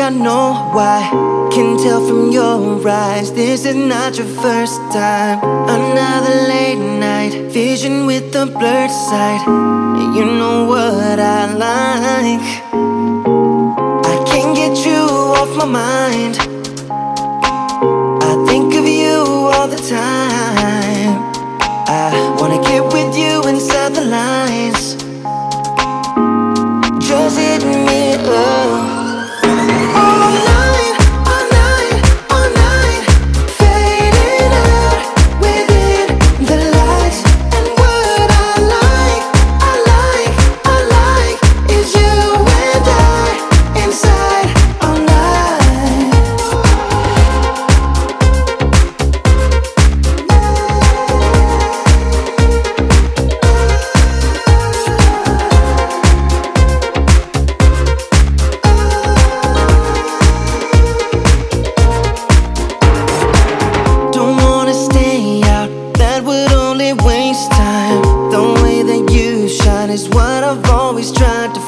I know why. Can tell from your eyes, this is not your first time. Another late night vision with a blurred sight. You know what I like. I can't get you off my mind. I think of you all the time. I wanna get with you inside the lines. Just hit me up. Waste time. The way that you shine is what I've always tried to